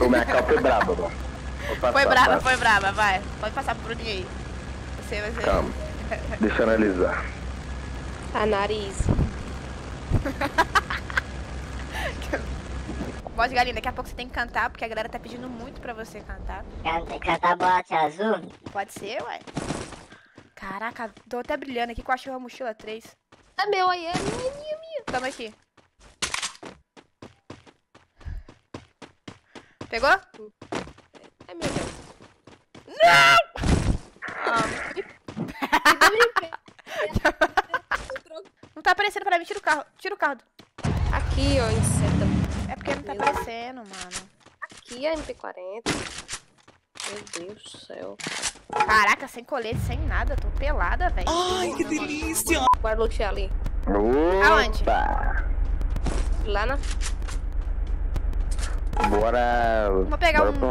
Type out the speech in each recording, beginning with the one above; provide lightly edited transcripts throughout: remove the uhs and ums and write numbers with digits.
Ô, minha cal foi braba, mano. Foi braba, vai. Pode passar pro Bruninho aí. Você vai ser... Calma. Deixa eu analisar. A nariz. Voz de galinha, daqui a pouco você tem que cantar, porque a galera tá pedindo muito pra você cantar. Cantar boate azul? Pode ser, ué. Caraca, tô até brilhando aqui com a chuva mochila 3. É meu aí, é minha. Toma aqui. Pegou? É meu, já. Não! Não tá aparecendo pra mim, tira o carro. Tira o carro. Aqui, ó, inseta. É porque não tá aparecendo, mano. Aqui é MP40. Meu Deus do céu. Caraca, sem colete, sem nada. Tô pelada, velho. Ai, que delícia! Bora lutear ali. Aonde? Lá na... Bora. Vou pegar bora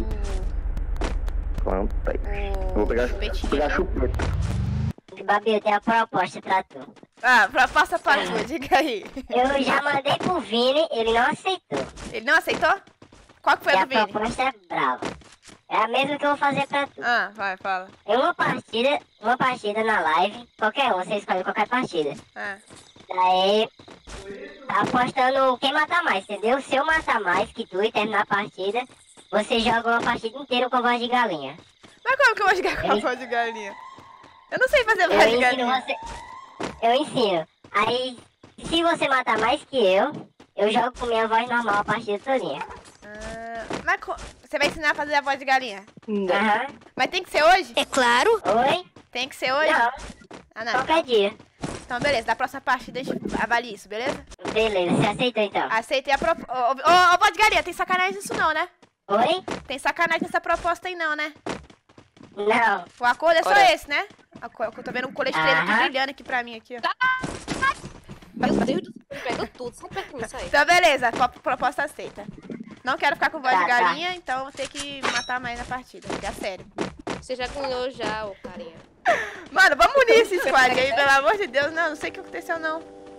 planta aí. Vou pegar chupeta. Babi, eu tenho uma proposta pra tu. Ah, proposta pra tu, diga aí. Eu já mandei pro Vini, ele não aceitou. Ele não aceitou? Qual que foi E a a do Vini? proposta é brava. É a mesma que eu vou fazer pra tu. Ah, vai, fala. Em uma partida na live, qualquer um, você escolhe qualquer partida. Ah. Daí, apostando quem matar mais, entendeu? Se eu matar mais que tu e terminar a partida, você joga uma partida inteira com voz de galinha. Mas como que eu vou jogar com a voz de galinha? Eu não sei fazer voz de galinha. Eu ensino. Aí, se você matar mais que eu jogo com minha voz normal a partida todinha. Mas você vai ensinar a fazer a voz de galinha? Aham. Mas tem que ser hoje? É claro. Oi? Tem que ser hoje? Não, Ah, não. qualquer dia. Então, beleza. Da próxima partida a gente avalia isso, beleza? Beleza, você aceitou então? Aceitei a proposta. Ô, voz de galinha, tem sacanagem nisso não, né? Oi? Tem sacanagem nessa proposta aí não, né? Não. O acordo é só Olha. esse, né? Eu tô vendo um colete preto aqui brilhando aqui pra mim, aqui, ó. Meu Deus do céu, pega tudo. Sai perto de mim, sai. Então, beleza. Proposta aceita. Não quero ficar com voz de Tá. galinha, então vou ter que matar mais na partida. É sério. Você já ganhou já, ô carinha. Mano, vamos unir esse squad aí, pelo amor de Deus. Não sei o que aconteceu, não.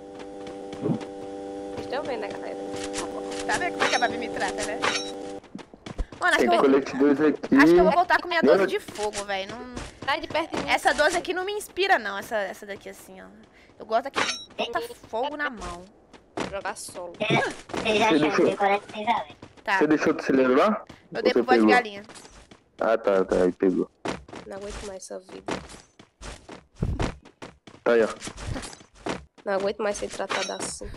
Vocês estão vendo, né, galera? Tá vendo como é que a Babi me trata, né? Mano, acho Tem que eu colete 2 aqui. acho que eu vou voltar com minha 12 de fogo, velho. Não... Sai de perto de mim. Essa 12 aqui não me inspira, não. Essa daqui, assim, ó. Eu gosto daqui que bota fogo na mão. Jogar solo. Você já achou de 46 ali? Tá, Você deixou de acelerar? eu dei Você pro voz de pegou? galinha. Ah, tá, aí pegou. Não aguento mais essa vida. Tá aí, ó. Não aguento mais ser tratada assim.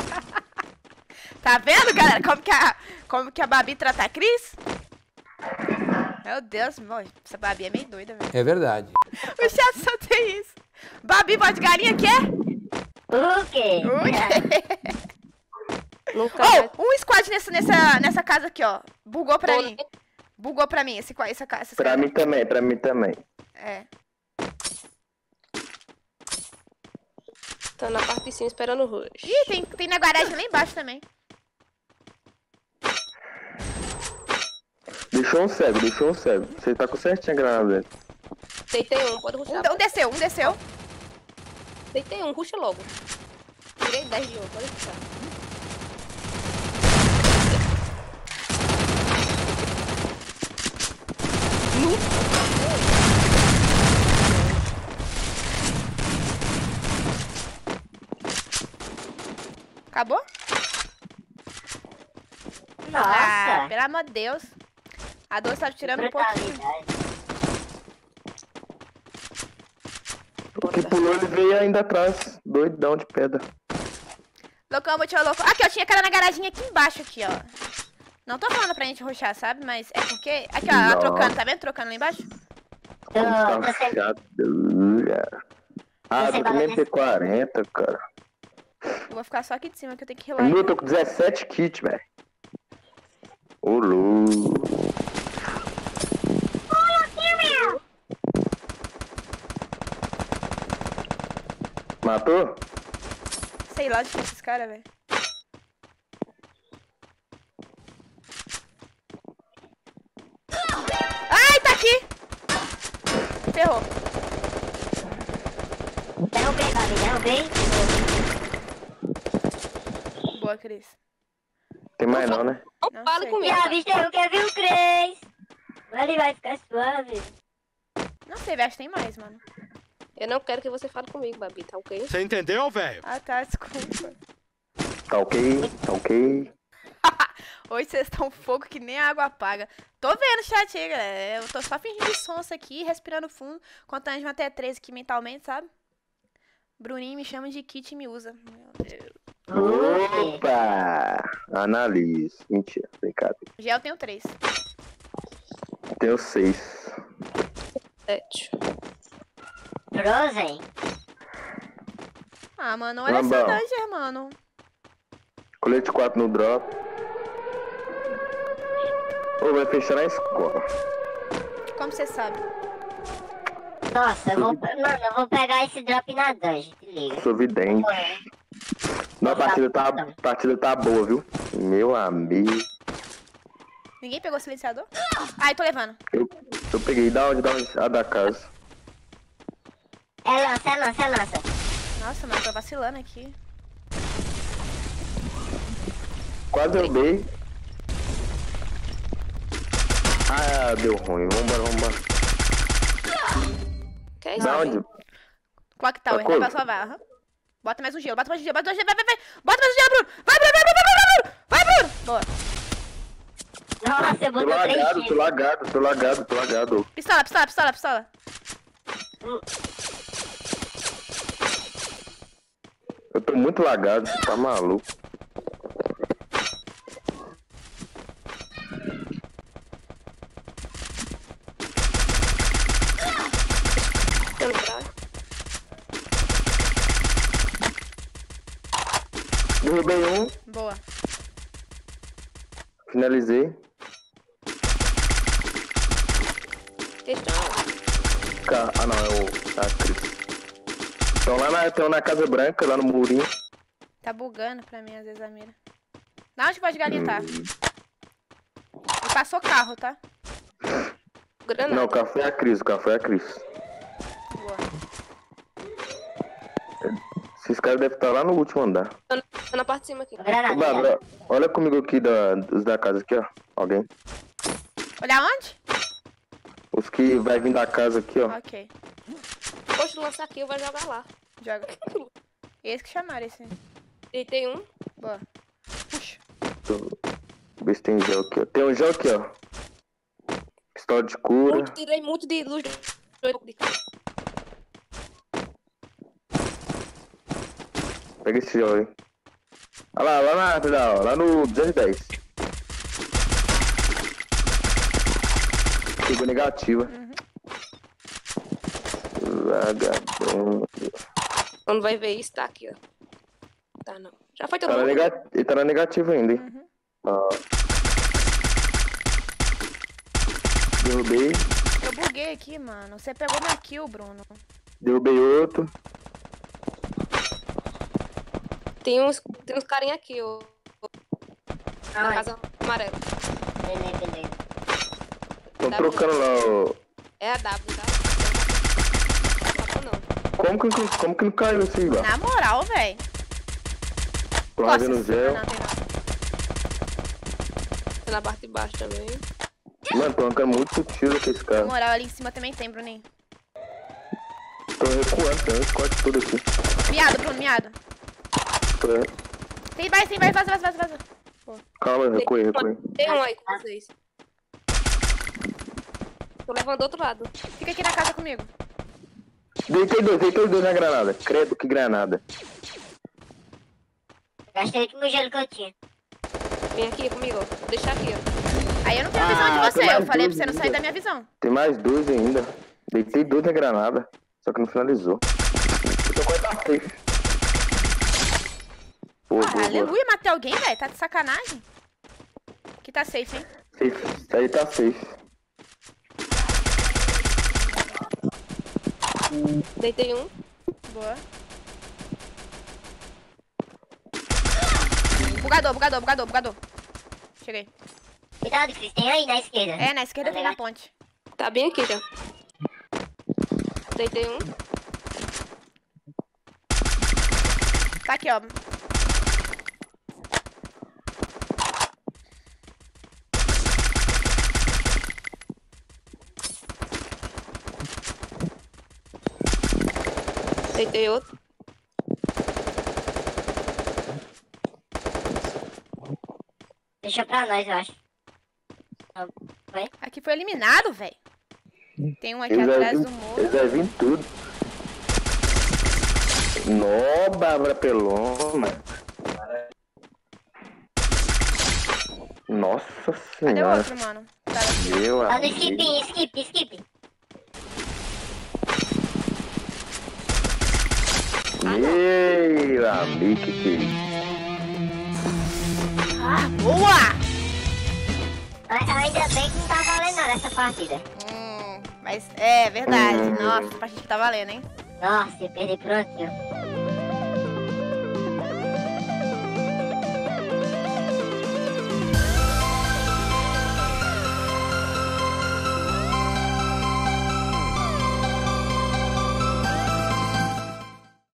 Tá vendo, galera? Como que a Babi trata a Cris? Meu Deus, mano, essa Babi é meio doida, velho. É verdade. O chat só tem isso. Babi, voz de galinha, quer? O quê? Nunca mais. Oh, um squad nessa casa aqui, ó. Bugou pra mim. Bugou pra mim essa casa. Pra mim também. É. Tá na parte de cima esperando o rush. Ih, tem na garagem lá embaixo também. Deixou um cego. Você tá com certinho a granada dele. Deitei um, pode rushar. Um desceu. Deitei um, ruxa logo. Tirei 10 de um, pode rushar. Acabou? Nossa. Ah, pelo amor de Deus. A Doce tá tirando um pouquinho. Brutalidade. O que pulou, ele veio ainda atrás. Doidão de pedra. Loucão, vou tirar louco. Aqui, ó, tinha cara na garagem aqui embaixo, aqui, ó. Não tô falando pra gente rushar, sabe? Mas é porque... Aqui, ó, ela Não. trocando, tá vendo? Trocando lá embaixo. Como tá Tô sendo- chato. Ah, tô com MP40, cara. Eu vou ficar só aqui de cima que eu tenho que Eu rilar. tô com 17 kits, velho. Ô, louco. Matou? Sei lá onde que é esses caras, velho. Ai, tá aqui! Ferrou. Derrubei, Babi, derrubei. Boa, Cris. Tem mais não, né? Não fale sei. comigo. Já viste eu que viu o Cres. Ele vai ficar suave. Não sei, velho, acho que tem mais, mano. Eu não quero que você fale comigo, Babi, tá ok? Você entendeu, velho? Ah, tá, desculpa. Tá ok, tá ok. Hoje vocês estão fogo que nem a água apaga. Tô vendo o chat aí, galera. Eu tô só fingindo de sonsa aqui, respirando fundo, contando de até 13 aqui mentalmente, sabe? Bruninho me chama de Kit e me usa. Meu Deus. Opa! Analise. Mentira, brincadeira. Gel tenho 3. Tenho 6. 7. Frozen. Ah, mano, olha essa Lambão. Danger, mano. Colete 4 no drop. Ou vai fechar na escola. Como você sabe? Nossa, mano, eu vou pegar esse drop na dungeon, te liga. Sou vidente. Não, a partida tá boa, viu? Meu amigo. Ninguém pegou o silenciador? Ai, tô levando. Eu peguei. Da onde? A da casa. É lança. Nossa, mano, tô vacilando aqui. Quase derrubei. Ah, deu ruim. Vambora. Que é isso? Da Babi? onde? Qual que tá? Tá Vai pra coisa? salvar, aham. Bota mais um gelo, vai. Vai. Bota mais um gelo, Bruno. Vai, Bruno. Vai, Bruno. Boa. Nossa, eu Tô botou 3 lagado, tiros. tô lagado. Pistola. Eu tô muito lagado, você tá maluco. Eu não trago. Derrubei um, Boa. finalizei. Questão. Ah não, é o Cris. Estão na Casa Branca, lá no murinho. Tá bugando pra mim, às vezes, a mira. Da onde pode galinha tá? Ele passou carro, tá? Granada. Não, o café é a Cris. Boa. Esses caras devem estar lá no último andar. Tô na parte de cima aqui. Granada. Bárbara, olha comigo aqui os da casa aqui, ó. Alguém. Olha onde? Os que vai vir da casa aqui, ó. Ok. Poxa, lançar aqui, eu vou jogar lá. Joga. Esse que chamaram esse. Deitei um. Boa. Puxa. Ver se tem gel aqui, ó. Tem um gel aqui, ó. Pistola de cura. Tirei muito de luz de cara. Pega esse gel aí. Olha lá na árvore, ó. Lá no 210. Pegou negativa. Vagabundo. Quando vai ver isso, tá aqui, ó. Tá, não. Já foi todo Tá na mundo? ele tá na negativa ainda, hein? Uhum. Ó. Derrubei. Eu buguei aqui, mano. Você pegou minha kill, Bruno. Derrubei outro. Tem uns carinha aqui, ó. Na Ai, casa amarela. beleza. Tão Tá trocando lá, ó. É a W, tá? Não. Como que não caiu esse aí, lá? Na moral, velho. Tô fazendo gel. Não, tem não. Tá na parte de baixo também. Mano, tô arrancando muito tiro com esse Na cara. moral, ali em cima também tem, Bruninho. Tô recuando, tem um Scott tudo aqui. Miado, Bruno, miado. Tô- Tem mais, vaza. Calma, recuei. Tem um aí com vocês. Tô levando do outro lado. Fica aqui na casa comigo. Deitei dois na granada. Credo, que granada. Gastei tudo o gelo que eu tinha. Vem aqui comigo, ó. Vou deixar aqui, ó. Aí eu não tenho a visão de tem você. mais Eu falei pra dois você não sair ainda. da minha visão. Tem mais dois ainda. Deitei dois na granada. Só que não finalizou. Eu tô quase na safe. Boa. Aleluia, matei alguém, velho. Tá de sacanagem. Aqui tá safe, hein? Safe. Aí tá safe. Deitei um. Boa. Bugador. Cheguei. Cuidado, Cris, tem aí na esquerda. É, na esquerda tem na ponte. Tá bem aqui já. Deitei um. Tá aqui, ó. Deitei outro. Deixa pra nós, eu acho. Aqui foi eliminado, velho. Tem um aqui Eles vai atrás vir, do muro. eles vai vir tudo. Nó, Bárbara Pelona. Nossa Cadê o senhora. outro, mano? Tá aqui. Meu Tá no amigo. skip. Meu amigo, que Ah, boa! Ainda bem que não tá valendo nada essa partida. Mas é verdade. Nossa, a partida tá valendo, hein? Nossa, eu perdi por aqui, ó.